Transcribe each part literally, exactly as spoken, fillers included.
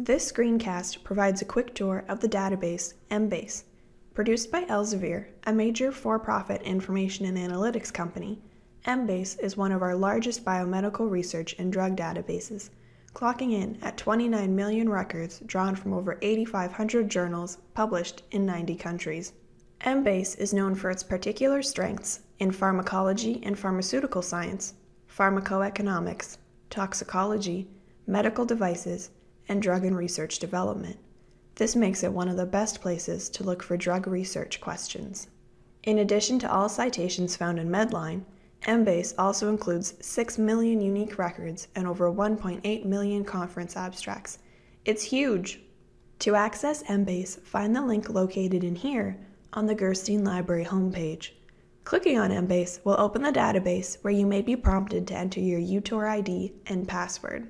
This screencast provides a quick tour of the database Embase. Produced by Elsevier, a major for-profit information and analytics company, Embase is one of our largest biomedical research and drug databases, clocking in at twenty-nine million records drawn from over eighty-five hundred journals published in ninety countries. Embase is known for its particular strengths in pharmacology and pharmaceutical science, pharmacoeconomics, toxicology, medical devices, and drug and research development. This makes it one of the best places to look for drug research questions. In addition to all citations found in Medline, Embase also includes six million unique records and over one point eight million conference abstracts. It's huge! To access Embase, find the link located in here on the Gerstein Library homepage. Clicking on Embase will open the database where you may be prompted to enter your U T O R I D and password.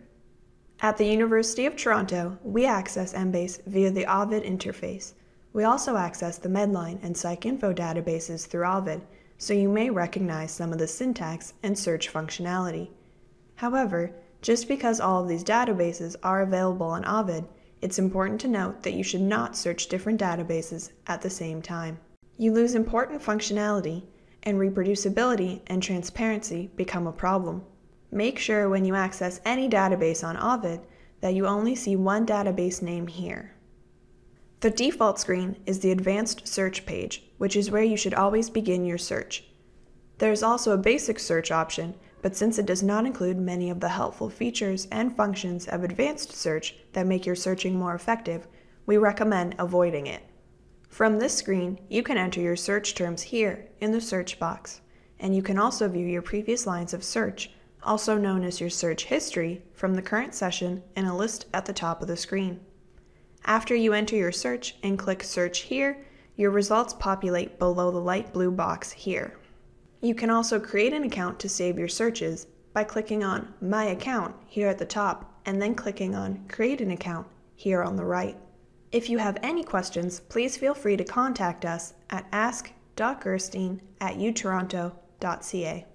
At the University of Toronto, we access Embase via the Ovid interface. We also access the Medline and PsycInfo databases through Ovid, so you may recognize some of the syntax and search functionality. However, just because all of these databases are available on Ovid, it's important to note that you should not search different databases at the same time. You lose important functionality, and reproducibility and transparency become a problem. Make sure when you access any database on Ovid that you only see one database name here. The default screen is the Advanced Search page, which is where you should always begin your search. There is also a basic search option, but since it does not include many of the helpful features and functions of Advanced Search that make your searching more effective, we recommend avoiding it. From this screen, you can enter your search terms here in the search box, and you can also view your previous lines of search, also known as your search history, from the current session in a list at the top of the screen. After you enter your search and click Search here, your results populate below the light blue box here. You can also create an account to save your searches by clicking on My Account here at the top and then clicking on Create an Account here on the right. If you have any questions, please feel free to contact us at ask dot gerstein at u toronto dot c a.